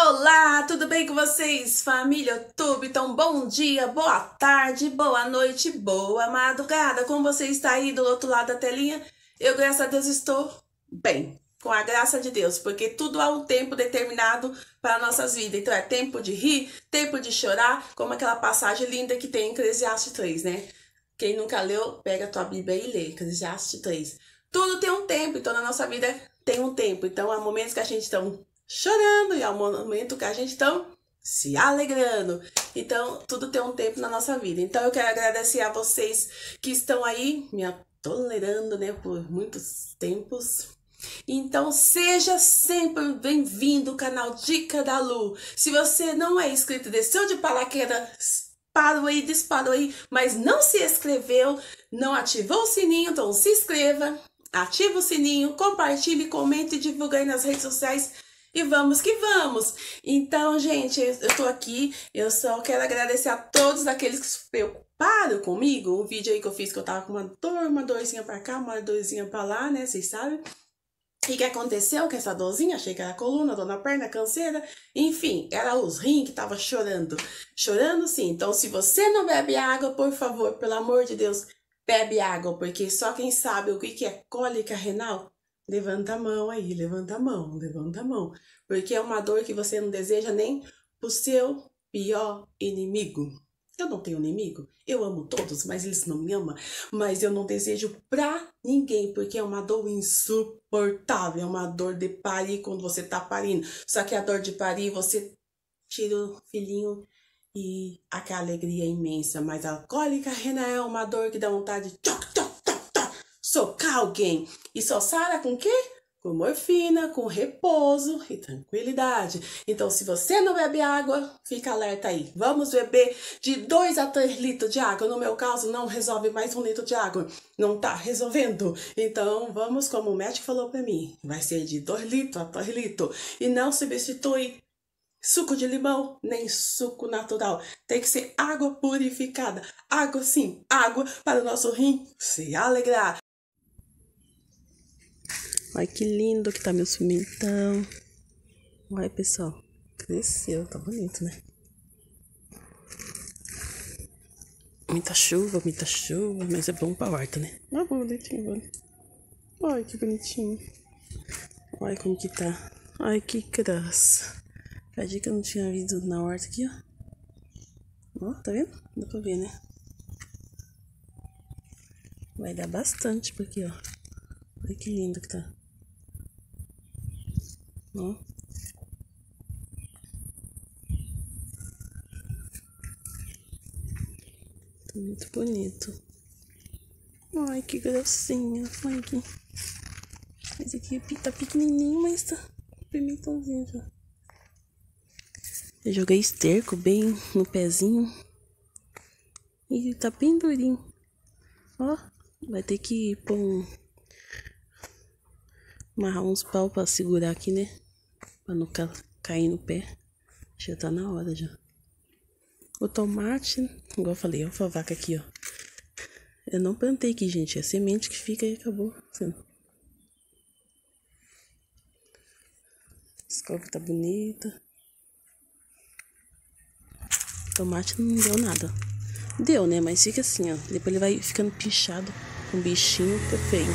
Olá, tudo bem com vocês, família YouTube? Então, bom dia, boa tarde, boa noite, boa madrugada. Como você está aí do outro lado da telinha? Eu, graças a Deus, estou bem, com a graça de Deus, porque tudo há um tempo determinado para nossas vidas. Então, é tempo de rir, tempo de chorar, como aquela passagem linda que tem em Eclesiastes 3, né? Quem nunca leu, pega a tua Bíblia e lê, Eclesiastes 3. Tudo tem um tempo, então na nossa vida tem um tempo. Então, há momentos que a gente está chorando e há um momento que a gente está se alegrando. Então, tudo tem um tempo na nossa vida. Então, eu quero agradecer a vocês que estão aí me tolerando, né, por muitos tempos. Então, seja sempre bem-vindo ao canal Dica da Lu. Se você não é inscrito, desceu de paraquedas, parou aí, disparou aí, mas não se inscreveu, não ativou o sininho, então se inscreva, ativa o sininho, compartilhe, comente e divulgue aí nas redes sociais. E vamos que vamos! Então, gente, eu tô aqui, eu só quero agradecer a todos aqueles que se preocuparam comigo. O vídeo aí que eu fiz, que eu tava com uma dorzinha pra cá, uma dorzinha pra lá, né, vocês sabem. E o que aconteceu com essa dorzinha? Achei que era a coluna, dor na perna, canseira. Enfim, era os rins que tava chorando. Chorando sim. Então, se você não bebe água, por favor, pelo amor de Deus, bebe água. Porque só quem sabe o que é cólica renal, levanta a mão aí, levanta a mão, levanta a mão. Porque é uma dor que você não deseja nem pro seu pior inimigo. Eu não tenho inimigo, eu amo todos, mas eles não me amam. Mas eu não desejo pra ninguém, porque é uma dor insuportável. É uma dor de parir quando você tá parindo. Só que a dor de parir, você tira o filhinho e aquela alegria é imensa. Mas a cólica renal é uma dor que dá vontade de socar alguém. E só sara com o quê? Com morfina, com repouso e tranquilidade. Então, se você não bebe água, fica alerta aí. Vamos beber de 2 a 3 litros de água. No meu caso, não resolve mais 1 litro de água. Não tá resolvendo. Então, vamos, como o médico falou pra mim, vai ser de 2 litros a 3 litros. E não substitui suco de limão, nem suco natural. Tem que ser água purificada. Água sim, água para o nosso rim se alegrar. Olha que lindo que tá meu pimentão. Olha, pessoal. Cresceu, tá bonito, né? Muita chuva, mas é bom pra horta, né? Olha que bonitinho, olha. Olha que bonitinho. Olha como que tá. Olha que graça. Cadê que eu não tinha visto na horta aqui, ó. Ó, tá vendo? Dá pra ver, né? Vai dar bastante por aqui, ó. Olha que lindo que tá. Ó. Tá muito bonito. Ai, que gracinha. Olha aqui. Esse aqui tá pequenininho, mas tá pimentãozinho já. Eu joguei esterco bem no pezinho. E tá bem durinho. Ó, vai ter que pôr amarrar uns pau pra segurar aqui, né? Pra não cair no pé. Já tá na hora já. O tomate, igual eu falei, a alfavaca aqui, ó. Eu não plantei aqui, gente. É semente que fica e acabou. A escova tá bonita. O tomate não deu nada. Deu, né? Mas fica assim, ó. Depois ele vai ficando pinchado com bichinho, fica feio.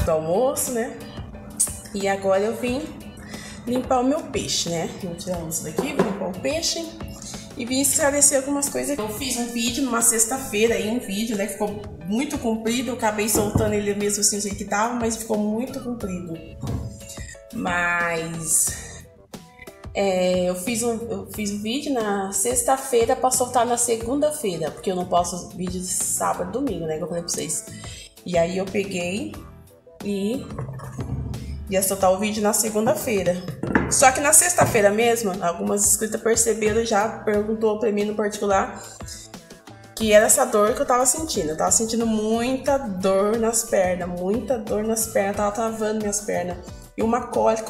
do almoço, né? E agora eu vim limpar o meu peixe, né? Vou tirar isso daqui, vou limpar o peixe. E vim esclarecer algumas coisas. Eu fiz um vídeo numa sexta-feira aí, um vídeo, né? Que ficou muito comprido. Eu acabei soltando ele mesmo assim, do jeito que tava, mas ficou muito comprido. Mas eu fiz um vídeo na sexta-feira pra soltar na segunda-feira, porque eu não posto vídeo de sábado e domingo, né? Que eu falei pra vocês. E aí eu peguei e ia soltar o vídeo na segunda-feira. Só que na sexta-feira mesmo, algumas inscritas perceberam, já perguntou pra mim no particular, que era essa dor que eu tava sentindo. Eu tava sentindo muita dor nas pernas, tava travando minhas pernas. E uma cólica.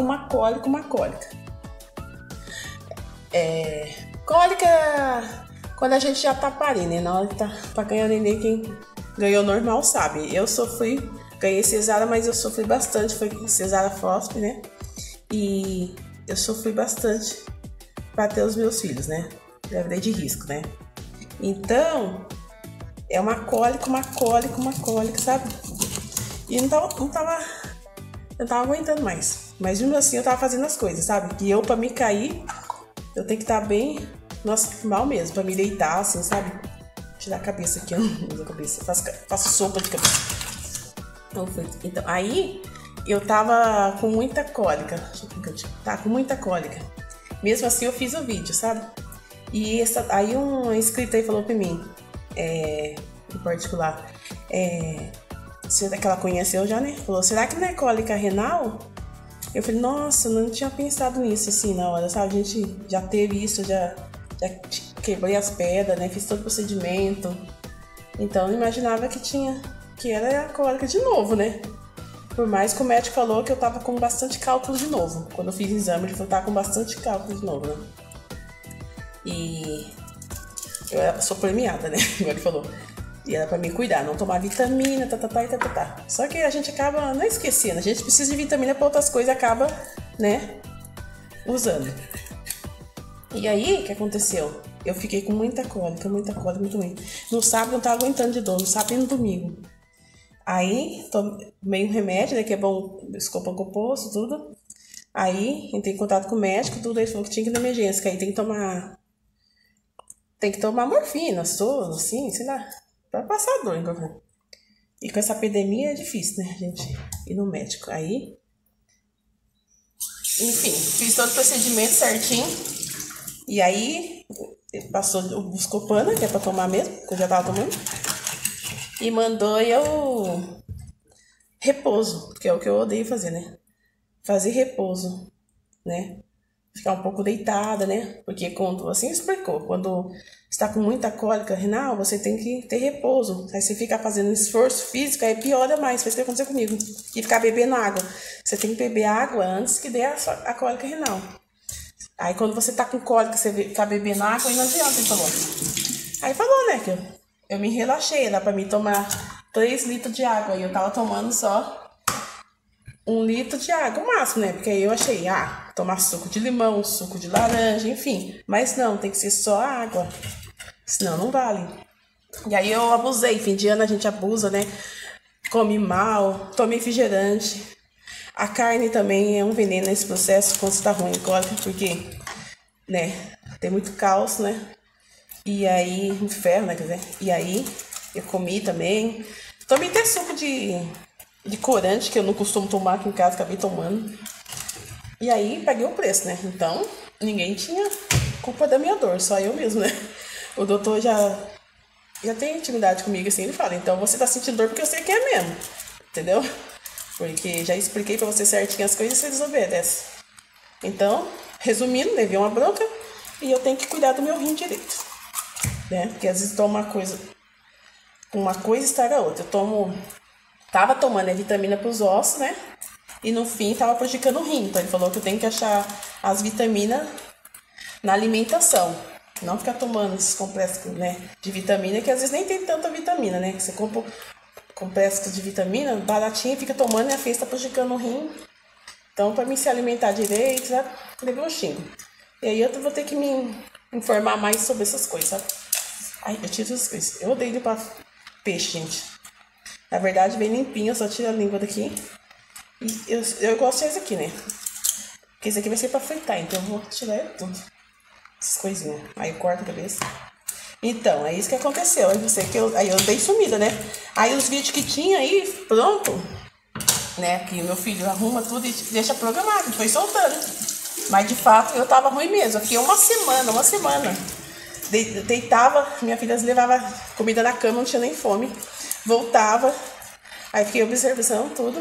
Cólica quando a gente já tá parindo, né? Na hora que tá pra ganhar neném, quem ganhou normal sabe. Eu sofri, ganhei cesárea, mas eu sofri bastante, foi cesárea FOSP, né? E eu sofri bastante para ter os meus filhos, né? Gravidez de risco, né? Então, é uma cólica, sabe? E eu não tava aguentando mais. Mas mesmo assim eu tava fazendo as coisas, sabe? E eu, pra me cair, eu tenho que estar bem, nossa, mal mesmo, pra me deitar, assim, sabe? Tirar a cabeça aqui, eu não uso a cabeça, faço sopa de cabeça. Então, aí eu tava com muita cólica. Deixa eu ver que eu tinha. Tá com muita cólica. Mesmo assim eu fiz o vídeo, sabe? E aí uma inscrita aí falou pra mim, em particular, que ela conheceu já, né? Falou, será que não é cólica renal? Eu falei, nossa, eu não tinha pensado nisso assim na hora, sabe? A gente já teve isso, já quebrei as pedras, né? Fiz todo o procedimento. Então eu imaginava que era a cólica de novo, né? Por mais que o médico falou que eu tava com bastante cálculo de novo. Quando eu fiz o exame, ele falou que tava com bastante cálculo de novo, né? E eu sou premiada, né? Igual ele falou. E era pra me cuidar, não tomar vitamina, tá. Só que a gente acaba não esquecendo. A gente precisa de vitamina pra outras coisas, acaba, né, usando. E aí, o que aconteceu? Eu fiquei com muita cólica, muito ruim. No sábado eu não tava aguentando de dor, no sábado e no domingo. Aí, tomei um remédio, né, que é bom, escopo composto, tudo. Aí, entrei em contato com o médico, tudo, ele falou que tinha que ir na emergência, que aí tem que tomar morfina, soro, assim, sei lá, pra passar a dor, então. E com essa epidemia é difícil, né, a gente ir no médico. Aí, enfim, fiz todo o procedimento certinho. E aí, passou o Buscopan, que é pra tomar mesmo, que eu já tava tomando. E mandou eu repouso, que é o que eu odeio fazer, né? Fazer repouso, né? Ficar um pouco deitada, né? Porque quando, assim explicou, quando está com muita cólica renal, você tem que ter repouso. Aí você fica fazendo esforço físico, aí piora mais, foi isso que aconteceu comigo. E ficar bebendo água. Você tem que beber água antes que dê a cólica renal. Aí quando você tá com cólica, você ficar bebendo água, aí não adianta, ele falou. Aí falou, né, que eu me relaxei, dá pra mim tomar 3 litros de água. E eu tava tomando só 1 litro de água, o máximo, né? Porque aí eu achei, tomar suco de limão, suco de laranja, enfim. Mas não, tem que ser só água. Senão não vale. E aí eu abusei. Fim de ano a gente abusa, né? Come mal, tome refrigerante. A carne também é um veneno nesse processo quando você tá ruim, cólica, porque, né? Tem muito cálcio, né? E aí, muito ferro, né? Quer dizer, e aí eu comi também. Tomei até suco de corante, que eu não costumo tomar aqui em casa, acabei tomando. E aí, paguei o preço, né? Então, ninguém tinha culpa da minha dor, só eu mesmo, né? O doutor já tem intimidade comigo, assim, ele fala, então você tá sentindo dor porque eu sei que é mesmo, entendeu? Porque já expliquei pra você certinho as coisas e você desobedece. Então, resumindo, levei uma bronca e eu tenho que cuidar do meu rim direito, né? Porque às vezes toma uma coisa estraga a outra. Tava tomando a vitamina pros ossos, né? E no fim tava prejudicando o rim. Então ele falou que eu tenho que achar as vitaminas na alimentação. Não ficar tomando esses complexos, né, de vitamina, que às vezes nem tem tanta vitamina, né? Você compra complexos de vitamina, baratinho, fica tomando e a fez tá prejudicando o rim. Então, pra mim se alimentar direito, sabe? Levei um xingo. E aí eu vou ter que me informar mais sobre essas coisas, sabe? Ai, eu tiro essas coisas. Eu odeio limpar peixe, gente. Na verdade, bem limpinho, eu só tiro a língua daqui. E eu gosto desse aqui, né? Porque esse aqui vai ser pra fritar, então eu vou tirar tudo. Essas coisinhas. Aí eu corto a cabeça. Então, é isso que aconteceu. Aí eu dei sumida, né? Aí os vídeos que tinha aí, pronto, né? Que o meu filho arruma tudo e deixa programado, foi soltando. Mas de fato eu tava ruim mesmo. Eu fiquei uma semana. Deitava, minha filha levava comida na cama, não tinha nem fome. Voltava, aí fiquei observando tudo.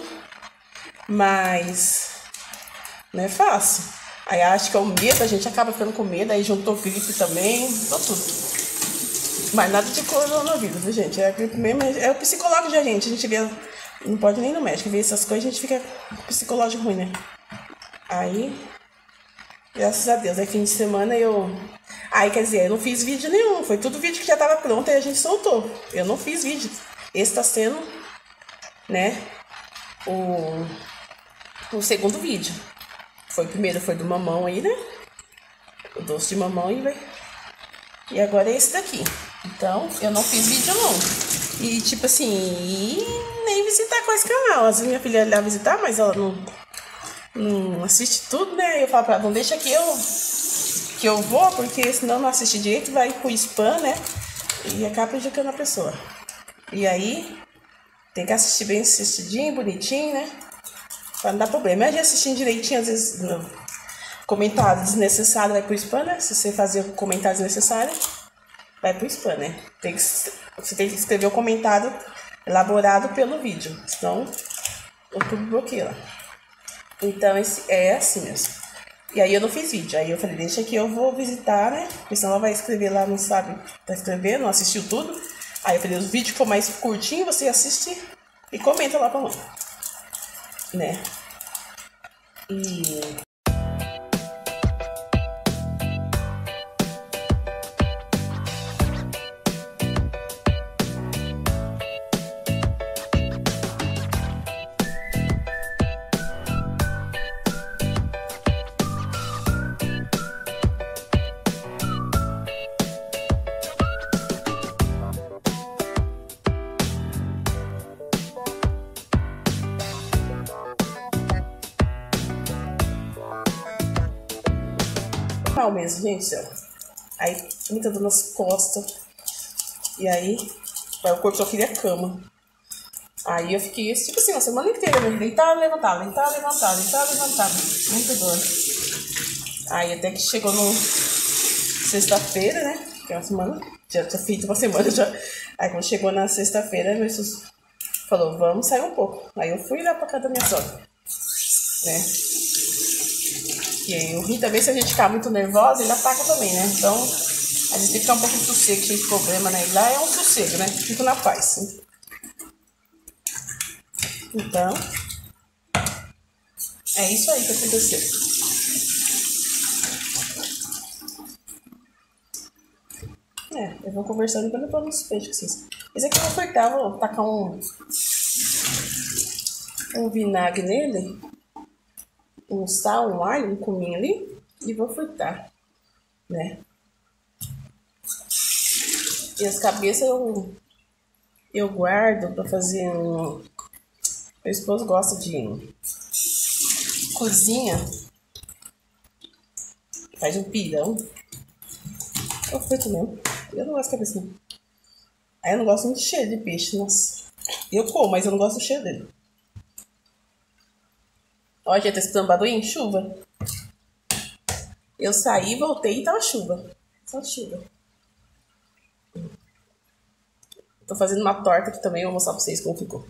Mas não é fácil. Aí acho que é o medo, a gente acaba ficando com medo, aí juntou gripe também, juntou tudo. Mas nada de coronavírus, viu, gente? É a gripe mesmo, é o psicológico da gente. A gente vê, não pode nem ir no médico, ver essas coisas, a gente fica com psicológico ruim, né? Aí, graças a Deus, aí fim de semana Aí, quer dizer, eu não fiz vídeo nenhum, foi tudo vídeo que já tava pronto e a gente soltou. Eu não fiz vídeo. Esse tá sendo, né, o segundo vídeo. O primeiro foi do mamão aí, né? O doce de mamão e agora é esse daqui. Então, eu não fiz vídeo não. E tipo assim, nem visitar com esse canal. Às vezes minha filha ia lá visitar, mas ela não assiste tudo, né? Eu falo pra ela, não deixa que eu vou, porque senão não assiste direito, vai pro spam, né? E acaba prejudicando a pessoa. E aí, tem que assistir bem assistidinho, bonitinho, né? Pra não dar problema. Mas assistindo direitinho, às vezes, comentário desnecessário vai pro spam, né? Se você fazer um comentário desnecessário, vai pro spam, né? Você tem que escrever o comentário elaborado pelo vídeo, senão o YouTube bloqueia. Então, é assim mesmo. E aí eu não fiz vídeo, aí eu falei, deixa que eu vou visitar, né? Porque senão ela vai escrever lá, não sabe, tá escrevendo, não assistiu tudo. Aí eu falei, os vídeos que for mais curtinho, você assiste e comenta lá pra mim, né? E... mal mesmo, gente, ó. Aí, muita dor nas costas. E aí, o corpo só queria cama. Aí eu fiquei, tipo assim, a semana inteira, né? Deitada, levantada, deitada, levantada, deitada, levantada. Muita dor. Aí até que chegou no sexta-feira, né? Que é uma semana, já tinha feito uma semana já. Aí quando chegou na sexta-feira, meu Jesus falou, vamos sair um pouco. Aí eu fui lá pra casa da minha sogra, né? E o rim também, se a gente ficar muito nervosa, ele ataca também, né? Então, a gente tem que ficar um pouco de sossego, cheio de problema, né? E lá é um sossego, né? Fico na paz. Então, é isso aí que aconteceu. Eu vou conversando quando eu tô nos peixes com vocês. Esse aqui eu vou cortar, vou tacar um vinagre nele, um sal, um alho, um cominho ali e vou fritar, né? E as cabeças eu guardo pra fazer um... Meu esposo gosta de cozinha, faz um pirão. Eu frito mesmo. Eu não gosto de cabeça não. Aí eu não gosto muito de cheiro de peixe, nossa. Eu como, mas eu não gosto do cheiro dele. Ó, gente, tá escutando barulho? Chuva. Eu saí, voltei e tava chuva. Só chuva. Tô fazendo uma torta aqui também, vou mostrar pra vocês como ficou.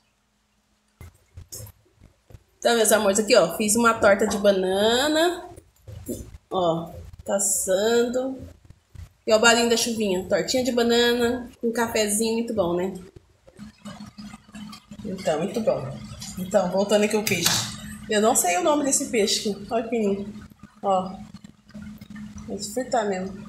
Então, meus amores, aqui, ó, fiz uma torta de banana. Ó, tá assando. E ó o barulho da chuvinha. Tortinha de banana, um cafezinho, muito bom, né? Então, muito bom. Então, voltando aqui o peixe. Eu não sei o nome desse peixe aqui. Olha que pequenininho. Ó. Vou fritar mesmo.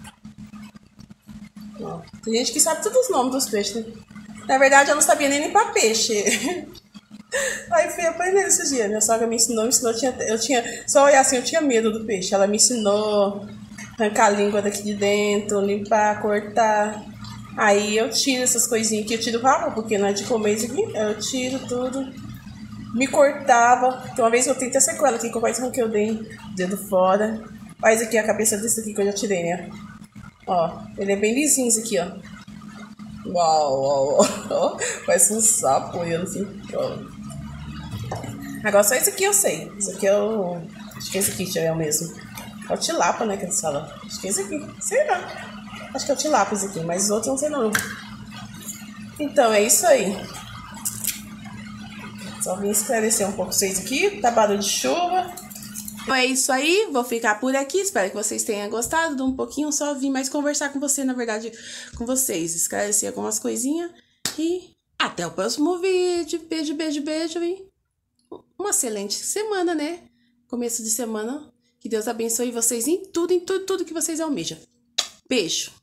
Ó. Tem gente que sabe todos os nomes dos peixes, né? Na verdade, eu não sabia nem limpar peixe. Aí fui aprendendo esses dias. Minha sogra me ensinou. Eu tinha só olhar assim, eu tinha medo do peixe. Ela me ensinou arrancar a língua daqui de dentro, limpar, cortar. Aí eu tiro essas coisinhas aqui. Eu tiro o rabo, porque não é de comer isso aqui. Eu tiro tudo. me cortava. Tem uma vez eu tentei sequela aqui, que eu quase arranquei o dedo fora. Faz aqui a cabeça desse aqui que eu já tirei, né? Ó, ele é bem lisinho esse aqui, ó. Uau, uau, uau. Parece um sapo olhando assim. Ó. Agora só esse aqui eu sei. Esse aqui é o... Acho que esse aqui é o mesmo. É o tilápia, né, que eles falam. Acho que é esse aqui. Sei lá. Acho que é o tilápia esse aqui, mas os outros não sei não. Então, é isso aí. Só vim esclarecer um pouco vocês aqui. Tá barulho de chuva. Então é isso aí, vou ficar por aqui, espero que vocês tenham gostado de um pouquinho, só vim mais conversar com você, na verdade, com vocês, esclarecer algumas coisinhas e até o próximo vídeo, beijo, beijo, beijo e uma excelente semana, né? Começo de semana, que Deus abençoe vocês em tudo, tudo que vocês almejam. Beijo!